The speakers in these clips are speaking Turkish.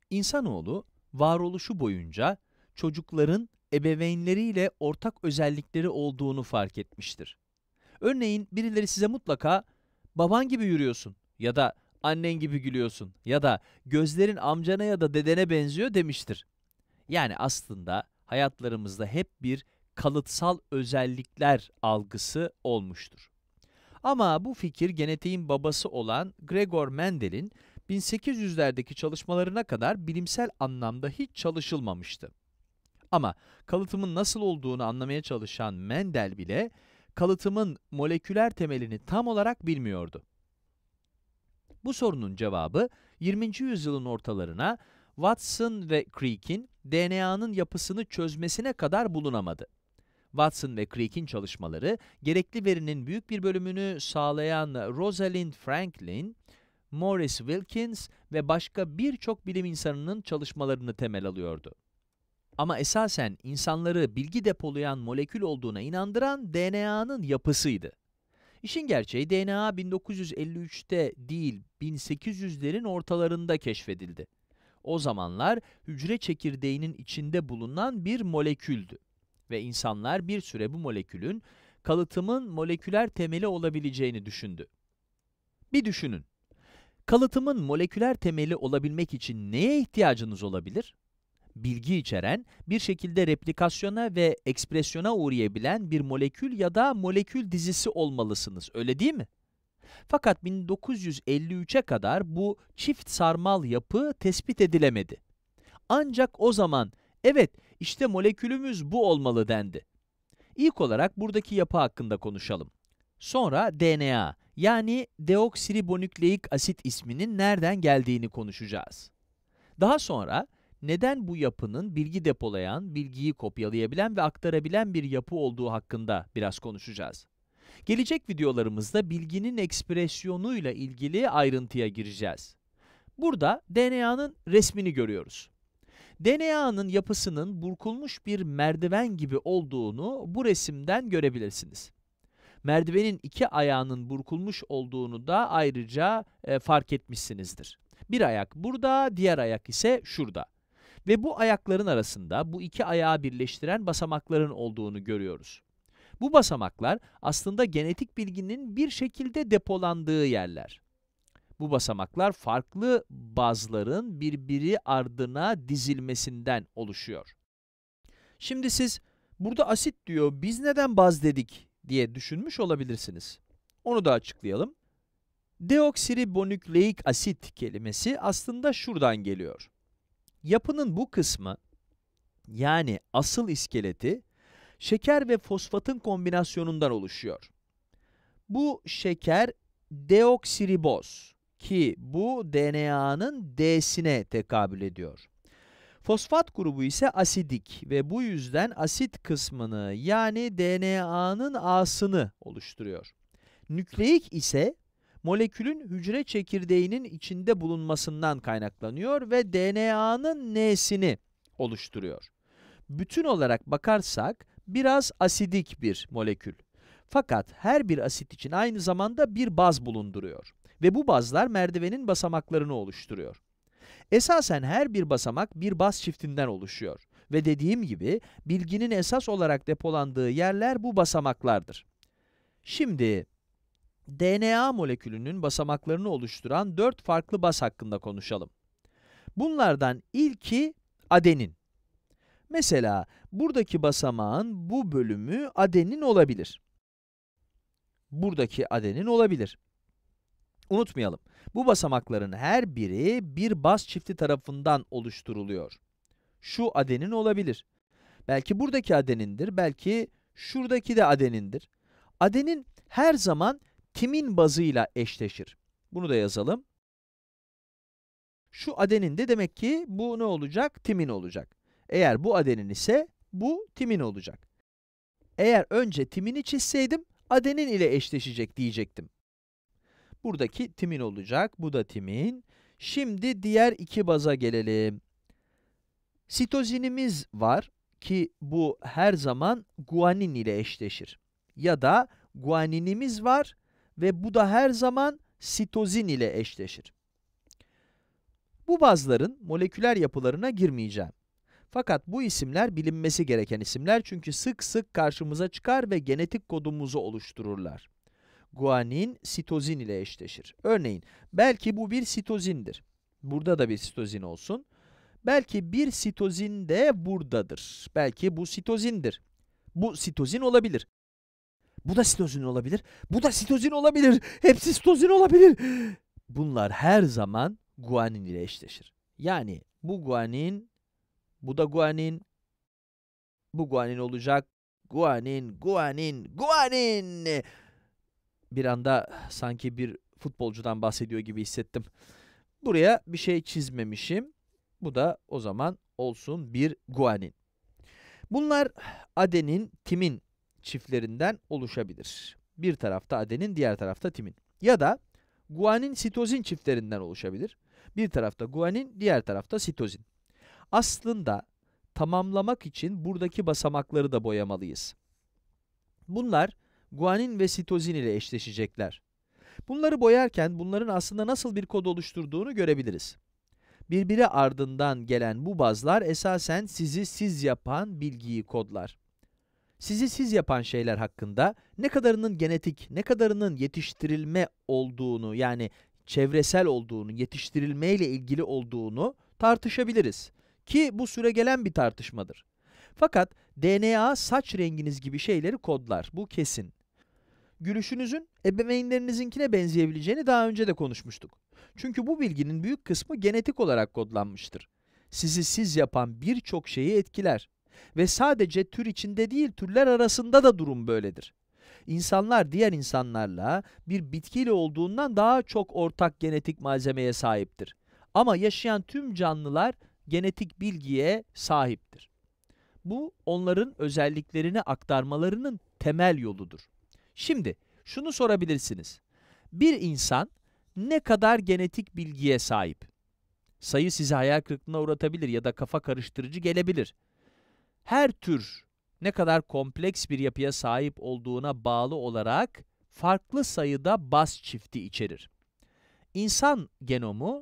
İnsanoğlu, varoluşu boyunca çocukların ebeveynleriyle ortak özellikleri olduğunu fark etmiştir. Örneğin birileri size mutlaka "baban gibi yürüyorsun" ya da "annen gibi gülüyorsun" ya da "gözlerin amcana ya da dedene benziyor" demiştir. Yani aslında hayatlarımızda hep bir kalıtsal özellikler algısı olmuştur. Ama bu fikir genetiğin babası olan Gregor Mendel'in 1800'lerdeki çalışmalarına kadar bilimsel anlamda hiç çalışılmamıştı. Ama kalıtımın nasıl olduğunu anlamaya çalışan Mendel bile kalıtımın moleküler temelini tam olarak bilmiyordu. Bu sorunun cevabı 20. yüzyılın ortalarına Watson ve Crick'in DNA'nın yapısını çözmesine kadar bulunamadı. Watson ve Crick'in çalışmaları, gerekli verinin büyük bir bölümünü sağlayan Rosalind Franklin, Maurice Wilkins ve başka birçok bilim insanının çalışmalarını temel alıyordu. Ama esasen insanları bilgi depolayan molekül olduğuna inandıran DNA'nın yapısıydı. İşin gerçeği DNA 1953'te değil 1800'lerin ortalarında keşfedildi. O zamanlar hücre çekirdeğinin içinde bulunan bir moleküldü. Ve insanlar bir süre bu molekülün kalıtımın moleküler temeli olabileceğini düşündü. Bir düşünün. Kalıtımın moleküler temeli olabilmek için neye ihtiyacınız olabilir? Bilgi içeren, bir şekilde replikasyona ve ekspresyona uğrayabilen bir molekül ya da molekül dizisi olmalısınız, öyle değil mi? Fakat 1953'e kadar bu çift sarmal yapı tespit edilemedi. Ancak o zaman, evet, işte molekülümüz bu olmalı dendi. İlk olarak buradaki yapı hakkında konuşalım. Sonra DNA, yani deoksiribonükleik asit isminin nereden geldiğini konuşacağız. Daha sonra, neden bu yapının bilgi depolayan, bilgiyi kopyalayabilen ve aktarabilen bir yapı olduğu hakkında biraz konuşacağız. Gelecek videolarımızda bilginin ekspresyonuyla ilgili ayrıntıya gireceğiz. Burada DNA'nın resmini görüyoruz. DNA'nın yapısının burkulmuş bir merdiven gibi olduğunu bu resimden görebilirsiniz. Merdivenin iki ayağının burkulmuş olduğunu da ayrıca fark etmişsinizdir. Bir ayak burada, diğer ayak ise şurada. Ve bu ayakların arasında bu iki ayağı birleştiren basamakların olduğunu görüyoruz. Bu basamaklar aslında genetik bilginin bir şekilde depolandığı yerler. Bu basamaklar farklı bazların birbiri ardına dizilmesinden oluşuyor. Şimdi siz, burada asit diyor, biz neden baz dedik diye düşünmüş olabilirsiniz. Onu da açıklayalım. Deoksiribonükleik asit kelimesi aslında şuradan geliyor. Yapının bu kısmı, yani asıl iskeleti, şeker ve fosfatın kombinasyonundan oluşuyor. Bu şeker deoksiriboz ki bu DNA'nın D'sine tekabül ediyor. Fosfat grubu ise asidik ve bu yüzden asit kısmını, yani DNA'nın A'sını oluşturuyor. Nükleik ise molekülün hücre çekirdeğinin içinde bulunmasından kaynaklanıyor ve DNA'nın N'sini oluşturuyor. Bütün olarak bakarsak biraz asidik bir molekül. Fakat her bir asit için aynı zamanda bir baz bulunduruyor ve bu bazlar merdivenin basamaklarını oluşturuyor. Esasen her bir basamak bir baz çiftinden oluşuyor ve dediğim gibi bilginin esas olarak depolandığı yerler bu basamaklardır. Şimdi DNA molekülünün basamaklarını oluşturan 4 farklı baz hakkında konuşalım. Bunlardan ilki adenin. Mesela buradaki basamağın bu bölümü adenin olabilir. Buradaki adenin olabilir. Unutmayalım, bu basamakların her biri bir baz çifti tarafından oluşturuluyor. Şu adenin olabilir. Belki buradaki adenindir, belki şuradaki de adenindir. Adenin her zaman timin bazıyla eşleşir. Bunu da yazalım. Şu adenin de demek ki bu ne olacak? Timin olacak. Eğer bu adenin ise bu timin olacak. Eğer önce timini çizseydim, adenin ile eşleşecek diyecektim. Buradaki timin olacak, bu da timin. Şimdi diğer iki baza gelelim. Sitozinimiz var ki bu her zaman guanin ile eşleşir. Ya da guaninimiz var ve bu da her zaman sitozin ile eşleşir. Bu bazların moleküler yapılarına girmeyeceğim. Fakat bu isimler bilinmesi gereken isimler çünkü sık sık karşımıza çıkar ve genetik kodumuzu oluştururlar. Guanin, sitozin ile eşleşir. Örneğin, belki bu bir sitozindir. Burada da bir sitozin olsun. Belki bir sitozin de buradadır. Belki bu sitozindir. Bu sitozin olabilir. Bu da sitozin olabilir. Bu da sitozin olabilir. Hepsi sitozin olabilir. Bunlar her zaman guanin ile eşleşir. Yani bu guanin, bu da guanin, bu guanin olacak. Guanin, guanin, guanin. Bir anda sanki bir futbolcudan bahsediyor gibi hissettim. Buraya bir şey çizmemişim. Bu da o zaman olsun bir guanin. Bunlar adenin, timin çiftlerinden oluşabilir. Bir tarafta adenin, diğer tarafta timin. Ya da guanin, sitozin çiftlerinden oluşabilir. Bir tarafta guanin, diğer tarafta sitozin. Aslında tamamlamak için buradaki basamakları da boyamalıyız. Bunlar guanin ve sitozin ile eşleşecekler. Bunları boyarken bunların aslında nasıl bir kod oluşturduğunu görebiliriz. Birbiri ardından gelen bu bazlar esasen sizi siz yapan bilgiyi kodlar. Sizi siz yapan şeyler hakkında ne kadarının genetik, ne kadarının yetiştirilme olduğunu, yani çevresel olduğunu, yetiştirilmeyle ilgili olduğunu tartışabiliriz. Ki bu süregelen bir tartışmadır. Fakat DNA saç renginiz gibi şeyleri kodlar, bu kesin. Gülüşünüzün ebeveynlerinizinkine benzeyebileceğini daha önce de konuşmuştuk. Çünkü bu bilginin büyük kısmı genetik olarak kodlanmıştır. Sizi siz yapan birçok şeyi etkiler. Ve sadece tür içinde değil, türler arasında da durum böyledir. İnsanlar diğer insanlarla bir bitkiyle olduğundan daha çok ortak genetik malzemeye sahiptir. Ama yaşayan tüm canlılar genetik bilgiye sahiptir. Bu, onların özelliklerini aktarmalarının temel yoludur. Şimdi, şunu sorabilirsiniz. Bir insan ne kadar genetik bilgiye sahip? Sayı sizi hayal kırıklığına uğratabilir ya da kafa karıştırıcı gelebilir. Her tür ne kadar kompleks bir yapıya sahip olduğuna bağlı olarak farklı sayıda baz çifti içerir. İnsan genomu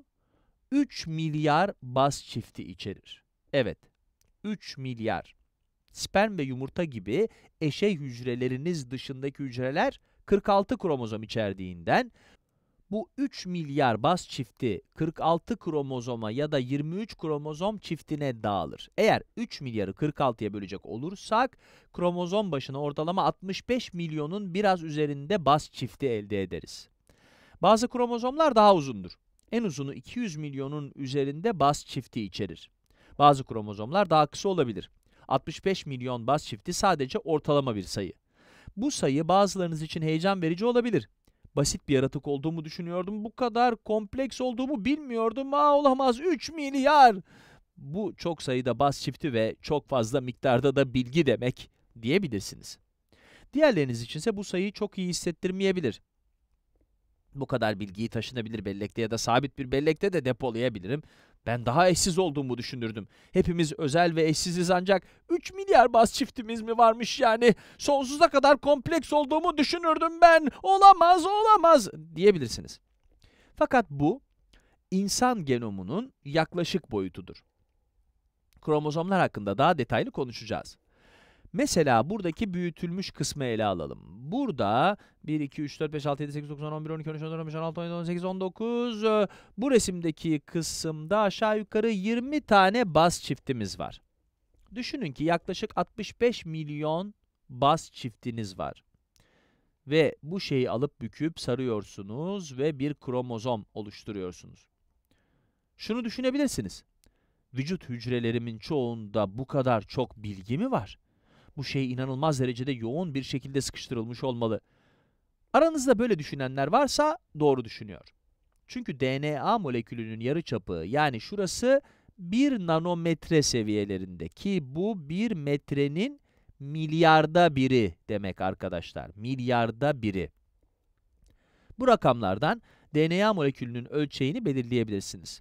3 milyar baz çifti içerir. Evet, 3 milyar. Sperm ve yumurta gibi eşey hücreleriniz dışındaki hücreler 46 kromozom içerdiğinden, bu 3 milyar baz çifti 46 kromozoma ya da 23 kromozom çiftine dağılır. Eğer 3 milyarı 46'ya bölecek olursak, kromozom başına ortalama 65 milyonun biraz üzerinde baz çifti elde ederiz. Bazı kromozomlar daha uzundur. En uzunu 200 milyonun üzerinde baz çifti içerir. Bazı kromozomlar daha kısa olabilir. 65 milyon baz çifti sadece ortalama bir sayı. Bu sayı bazılarınız için heyecan verici olabilir. Basit bir yaratık olduğumu düşünüyordum, bu kadar kompleks olduğumu bilmiyordum, olamaz 3 milyar! Bu çok sayıda baz çifti ve çok fazla miktarda da bilgi demek diyebilirsiniz. Diğerleriniz içinse bu sayı çok iyi hissettirmeyebilir. Bu kadar bilgiyi taşınabilir bellekte ya da sabit bir bellekte de depolayabilirim. Ben daha eşsiz olduğumu düşünürdüm. Hepimiz özel ve eşsiziz ancak 3 milyar baz çiftimiz mi varmış yani? Sonsuza kadar kompleks olduğumu düşünürdüm ben. Olamaz, olamaz diyebilirsiniz. Fakat bu, insan genomunun yaklaşık boyutudur. Kromozomlar hakkında daha detaylı konuşacağız. Mesela buradaki büyütülmüş kısmı ele alalım. Burada 1, 2, 3, 4, 5, 6, 7, 8, 9, 10, 11, 12, 13, 14, 15, 16, 17, 18, 19. Bu resimdeki kısımda aşağı yukarı 20 tane baz çiftimiz var. Düşünün ki yaklaşık 65 milyon baz çiftiniz var. Ve bu şeyi alıp büküp sarıyorsunuz ve bir kromozom oluşturuyorsunuz. Şunu düşünebilirsiniz. Vücut hücrelerimin çoğunda bu kadar çok bilgi mi var? Bu şey inanılmaz derecede yoğun bir şekilde sıkıştırılmış olmalı. Aranızda böyle düşünenler varsa doğru düşünüyor. Çünkü DNA molekülünün yarıçapı, yani şurası 1 nanometre seviyelerinde, ki bu 1 metrenin milyarda biri demek arkadaşlar. Milyarda biri. Bu rakamlardan DNA molekülünün ölçeğini belirleyebilirsiniz.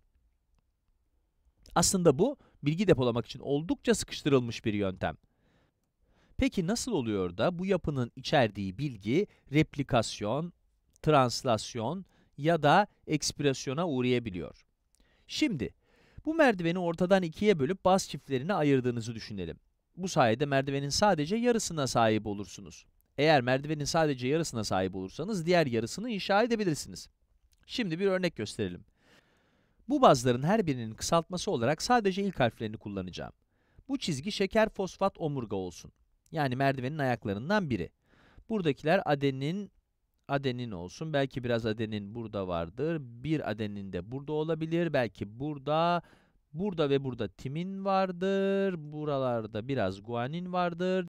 Aslında bu, bilgi depolamak için oldukça sıkıştırılmış bir yöntem. Peki nasıl oluyor da bu yapının içerdiği bilgi replikasyon, translasyon ya da ekspresyona uğrayabiliyor? Şimdi, bu merdiveni ortadan ikiye bölüp baz çiftlerine ayırdığınızı düşünelim. Bu sayede merdivenin sadece yarısına sahip olursunuz. Eğer merdivenin sadece yarısına sahip olursanız, diğer yarısını inşa edebilirsiniz. Şimdi bir örnek gösterelim. Bu bazların her birinin kısaltması olarak sadece ilk harflerini kullanacağım. Bu çizgi şeker fosfat omurga olsun. Yani merdivenin ayaklarından biri. Buradakiler adenin olsun. Belki biraz adenin burada vardır. Bir adenin de burada olabilir. Belki burada ve burada timin vardır. Buralarda biraz guanin vardır.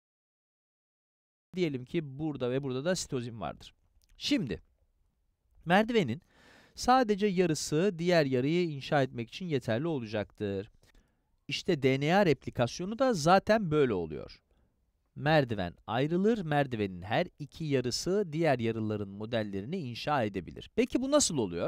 Diyelim ki burada ve burada da sitozin vardır. Şimdi, merdivenin sadece yarısı diğer yarıyı inşa etmek için yeterli olacaktır. İşte DNA replikasyonu da zaten böyle oluyor. Merdiven ayrılır, merdivenin her iki yarısı diğer yarıların modellerini inşa edebilir. Peki bu nasıl oluyor?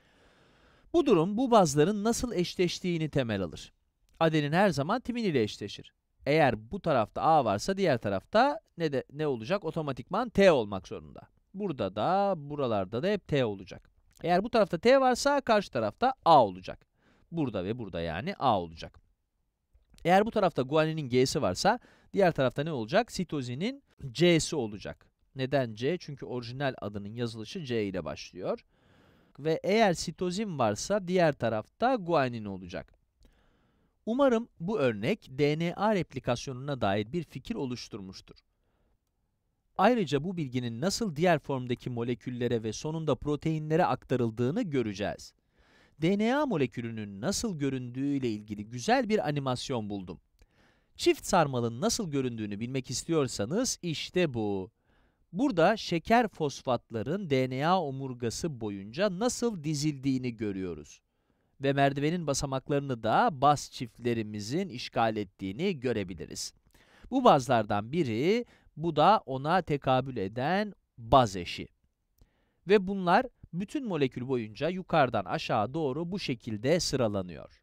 Bu durum, bu bazların nasıl eşleştiğini temel alır. Adenin her zaman timin ile eşleşir. Eğer bu tarafta A varsa diğer tarafta ne olacak? Otomatikman T olmak zorunda. Burada da, buralarda da hep T olacak. Eğer bu tarafta T varsa karşı tarafta A olacak. Burada ve burada yani A olacak. Eğer bu tarafta guaninin G'si varsa, diğer tarafta ne olacak? Sitozinin C'si olacak. Neden C? Çünkü orijinal adının yazılışı C ile başlıyor. Ve eğer sitozin varsa, diğer tarafta guanin olacak. Umarım bu örnek, DNA replikasyonuna dair bir fikir oluşturmuştur. Ayrıca bu bilginin nasıl diğer formdaki moleküllere ve sonunda proteinlere aktarıldığını göreceğiz. DNA molekülünün nasıl göründüğü ile ilgili güzel bir animasyon buldum. Çift sarmalın nasıl göründüğünü bilmek istiyorsanız, işte bu. Burada şeker fosfatların DNA omurgası boyunca nasıl dizildiğini görüyoruz. Ve merdivenin basamaklarını da baz çiftlerimizin işgal ettiğini görebiliriz. Bu bazlardan biri, bu da ona tekabül eden baz eşi. Ve bunlar bütün molekül boyunca yukarıdan aşağı doğru bu şekilde sıralanıyor.